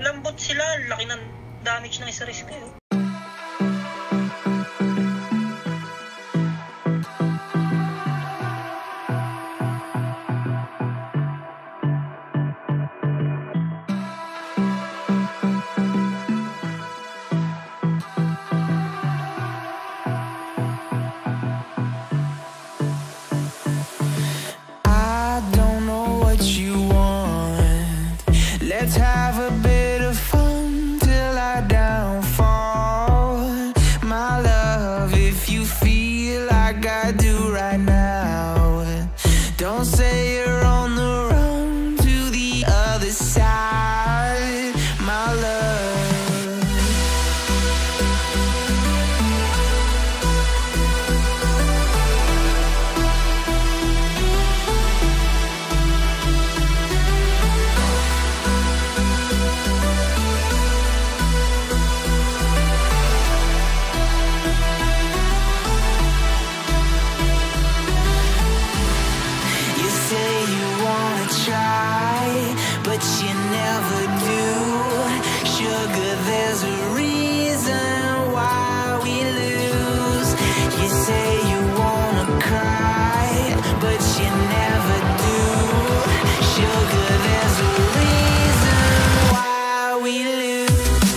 lambot sila, laki ng damage ng isa risk eh. Let's have a bit of fun till I downfall. My love, if you feel like I do right now, don't say you're on the run to the other side, my love. But you never do. Sugar, there's a reason why we lose. You say you wanna cry, but you never do. Sugar, there's a reason why we lose.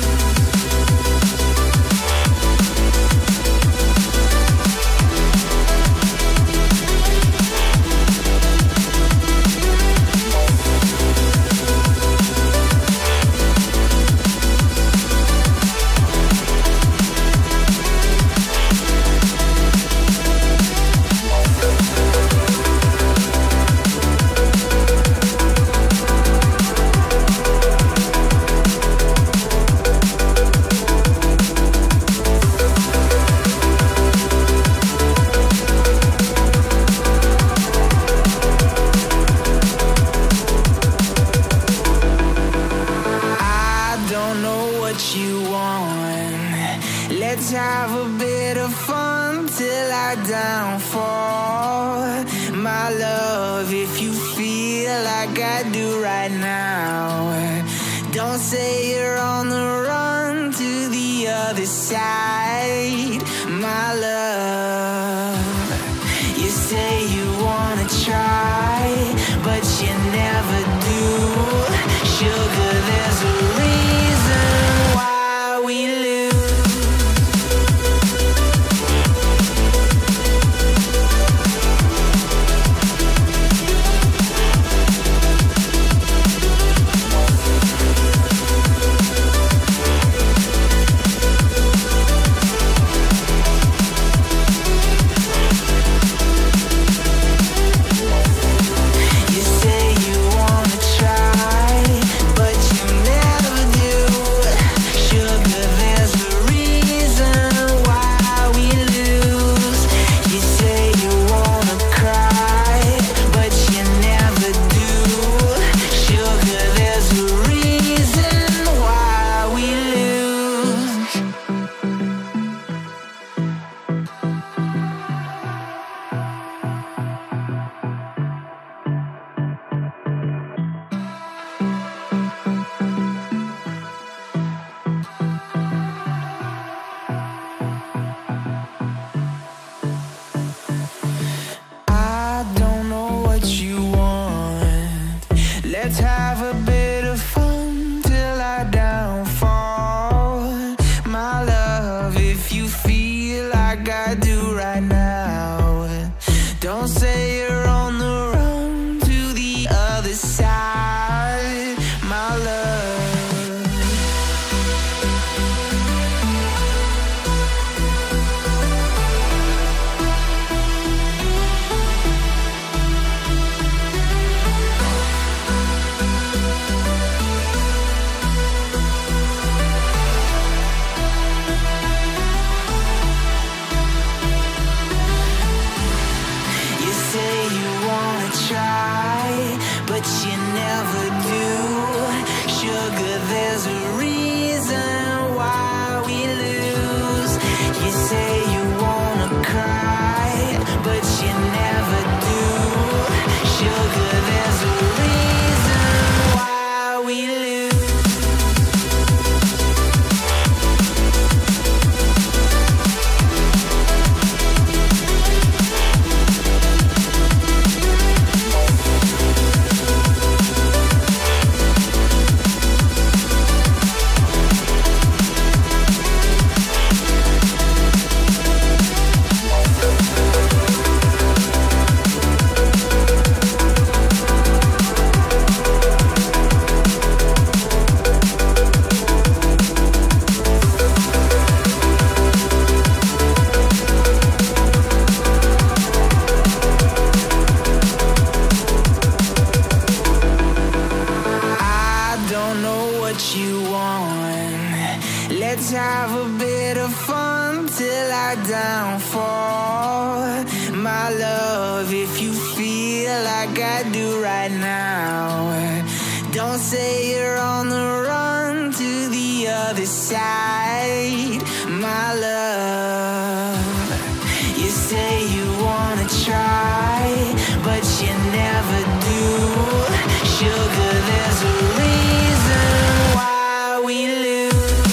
Let's have a bit of fun till I downfall. My love, if you feel like I do right now, don't say you're on the run to the other side, my love. You say you wanna try, but you never do. Sugar, there's a reason why we lose. Let's have a bit of fun till I downfall. My love, if you feel like I do right now, don't say you're on the run to the other side, my love. But you never do. Sugar, there's a reason why we lose. You say you wanna cry, but you never do. Sugar, there's a reason why we lose. what you want. Let's have a bit of fun till I downfall. My love, if you feel like I do right now, don't say you're on the run to the other side. My love, you say you wanna try, but you never do. Sugar, there's a reason why we lose.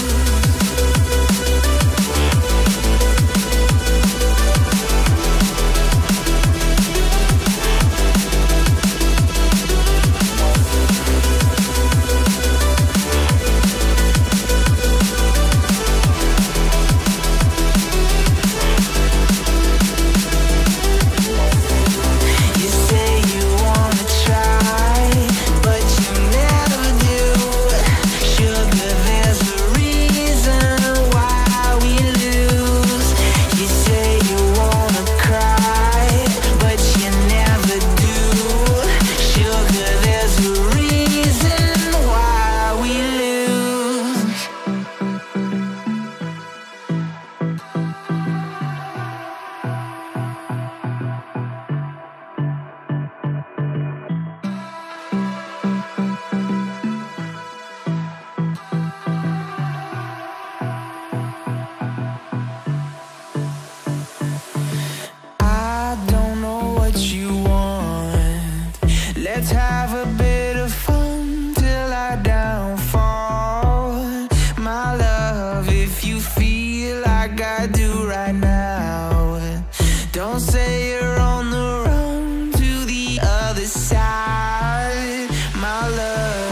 Let's have a bit of fun till I downfall. My love, if you feel like I do right now, don't say you're on the run to the other side. My love,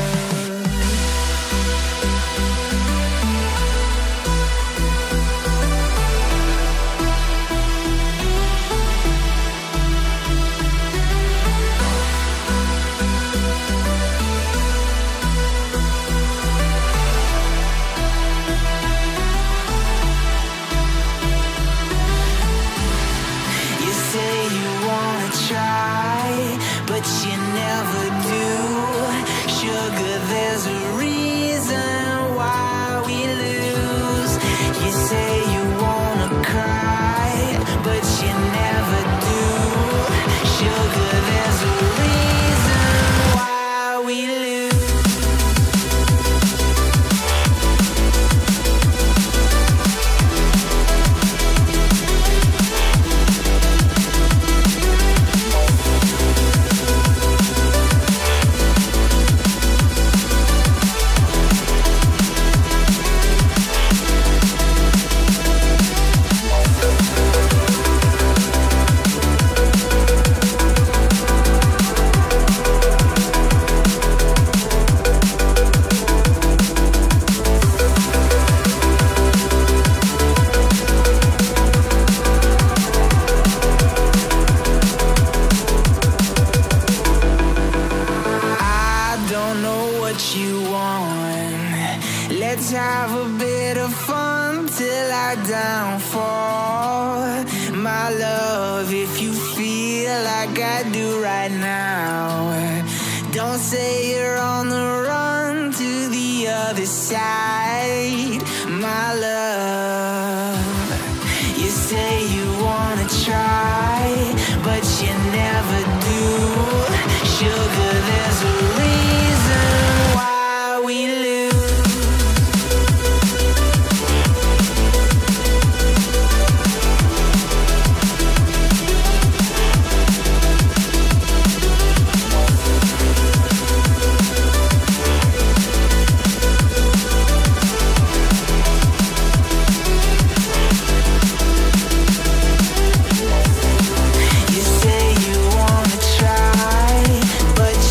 but you never do. Sugar, there's a reason why we lose. You say you wanna cry, but you never do. Sugar, there's a reason why we lose. You want. Let's have a bit of fun till I downfall. My love, if you feel like I do right now, don't say you're on the run to the other side. My love, you say you wanna try, but you never do. Sugar, there's a reason why we lose. You say you wanna try, but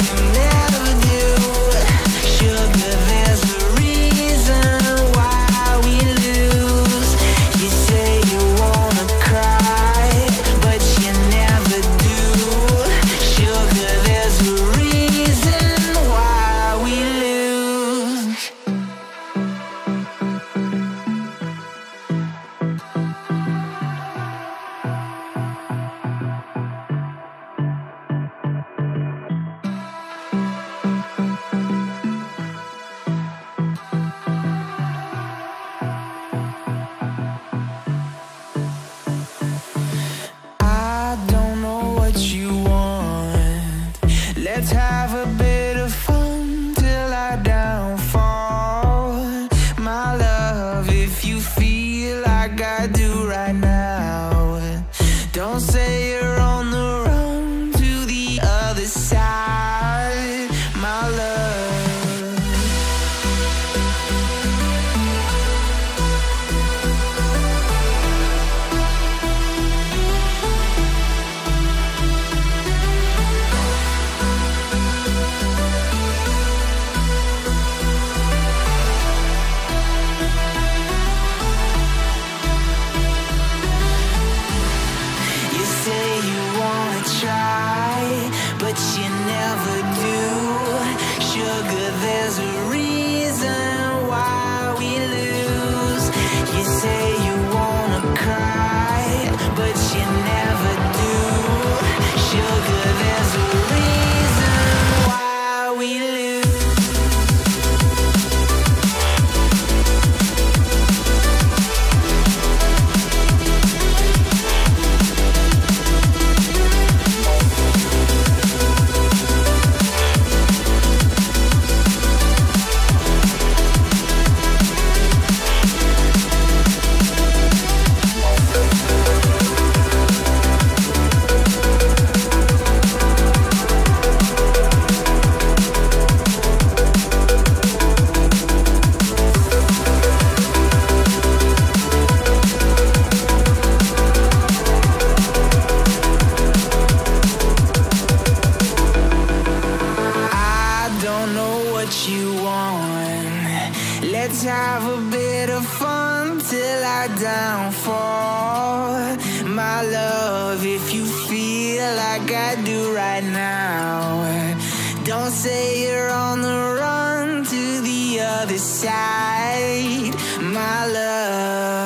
Let's have a bit of fun till our downfall. My love, if you feel like I do right now, don't say you're on the run to the other side, my love.